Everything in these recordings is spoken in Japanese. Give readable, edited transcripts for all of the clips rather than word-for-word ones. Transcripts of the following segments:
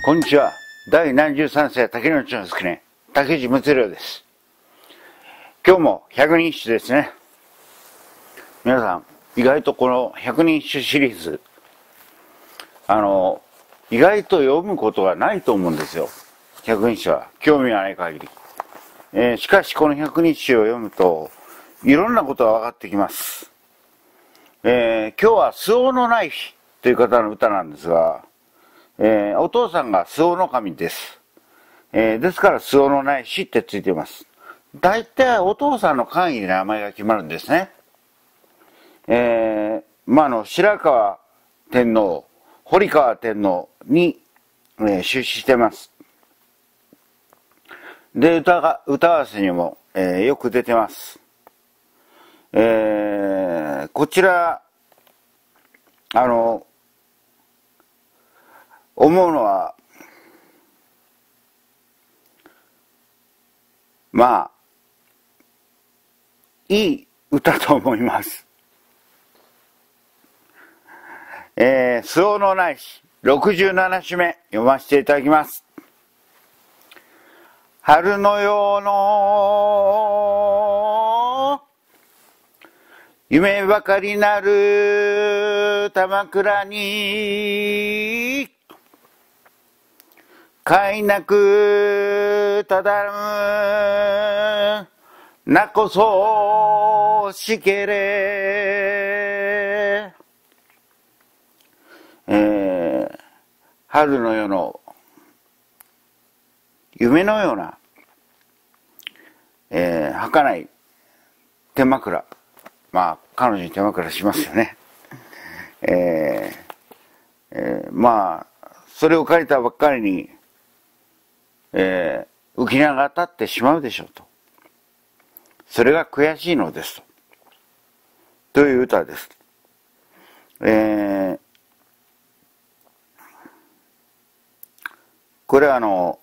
こんにちは。第73世竹野内のすくね、竹内睦良です。今日も百人一首ですね。皆さん、意外とこの百人一首シリーズ、意外と読むことがないと思うんですよ。百人一首は興味がない限り。しかしこの百人一首を読むと、いろんなことが分かってきます。今日は周防のない日という方の歌なんですが、お父さんが周防の神です。ですから周防のない日ってついています。大体お父さんの官位で名前が決まるんですね。白河天皇、堀川天皇に、出仕してます。で、歌合わせにも、よく出てます。こちら、思うのは、いい歌と思います。周防のない日、67首目、読ませていただきます。春のようの夢ばかりなる玉倉にかいなくただむなこそしけれ。春の夜の夢のような、儚い手枕。彼女に手枕しますよね。それを借りたばっかりに、浮き名が立ってしまうでしょうと。それが悔しいのですと。という歌です。これは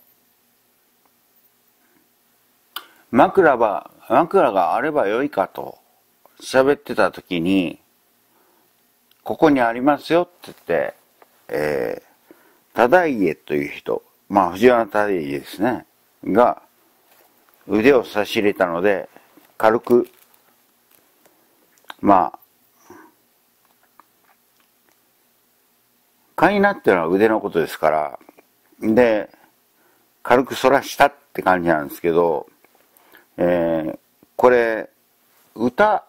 枕があればよいかと喋ってた時に、ここにありますよって言って、忠家という人、藤原忠家ですね、が腕を差し入れたので、軽く、かいなっていうのは腕のことですから、で、軽く反らしたって感じなんですけど、これ、歌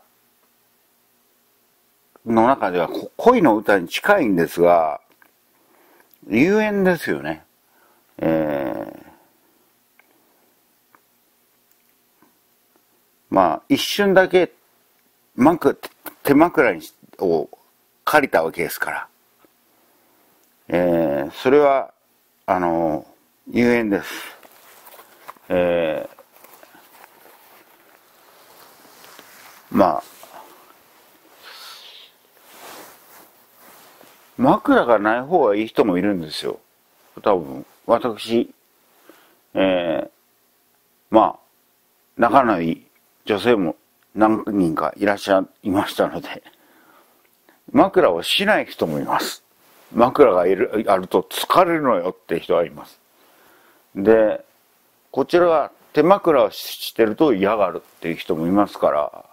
の中では恋の歌に近いんですが、幽怨ですよね。一瞬だけ手枕を借りたわけですから、それは幽怨です。枕がない方がいい人もいるんですよ。多分私、仲のいい女性も何人かいましたので、枕をしない人もいます。枕があると疲れるのよって人がいます。で、こちらは手枕をしてると嫌がるっていう人もいますから、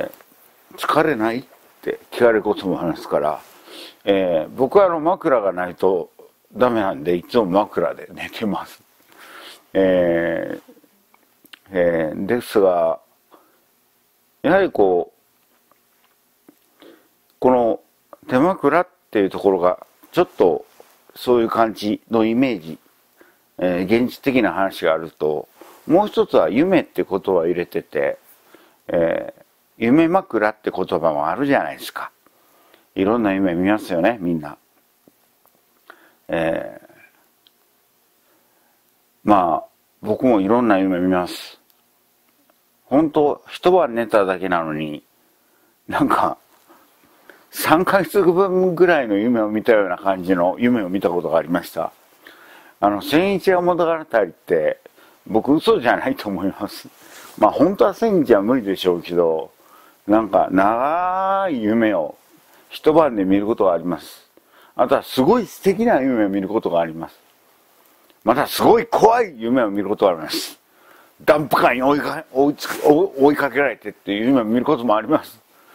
疲れないって聞かれることもありますから、僕は枕がないとダメなんで、いつも枕で寝てます。ですが、やはりこの手枕っていうところがちょっとそういう感じのイメージ、現実的な話があると、もう一つは夢って言葉を入れてて、夢枕って言葉もあるじゃないですか。いろんな夢見ますよね、みんな。僕もいろんな夢見ます。本当一晩寝ただけなのに、3ヶ月分ぐらいの夢を見たような感じの夢を見たことがありました。千一夜物語って、僕嘘じゃないと思います。本当は千一は無理でしょうけど、長い夢を一晩で見ることがあります。あとはすごい素敵な夢を見ることがあります。 またすごい怖い夢を見ることがあります。ダンプカーに追いかけられてっていう夢を見ることもあります。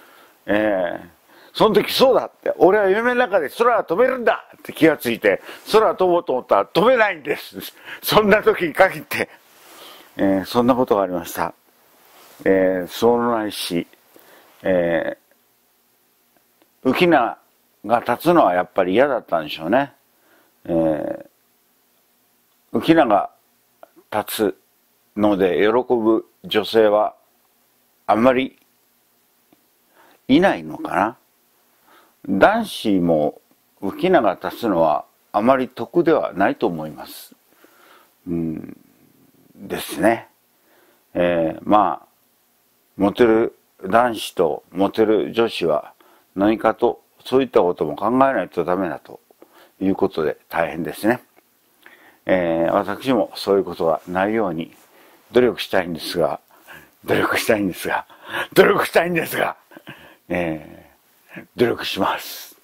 その時そうだって、俺は夢の中で空は飛べるんだって気がついて、空は飛ぼうと思ったら飛べないんです。そんな時に限って、そんなことがありました。そうないし、浮き名が立つのはやっぱり嫌だったんでしょうね。浮き名が立つので喜ぶ女性はあんまりいないのかな。男子も浮き名が立つのはあまり得ではないと思います。ですね。まあモテる男子とモテる女子は何かとそういったことも考えないとダメだということで大変ですね。私もそういうことがないように努力したいんですが、努力します。